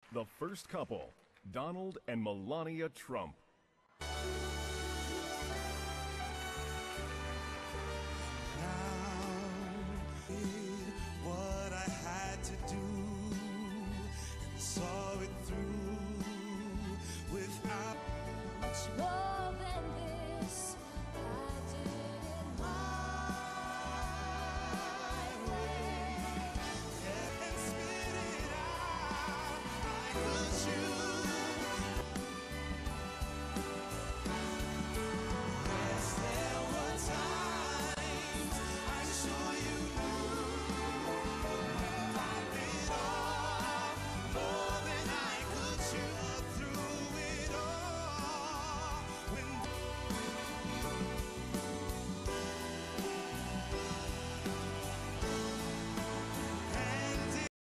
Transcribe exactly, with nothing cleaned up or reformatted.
The first couple, Donald and Melania Trump. What I had to do and saw it through without.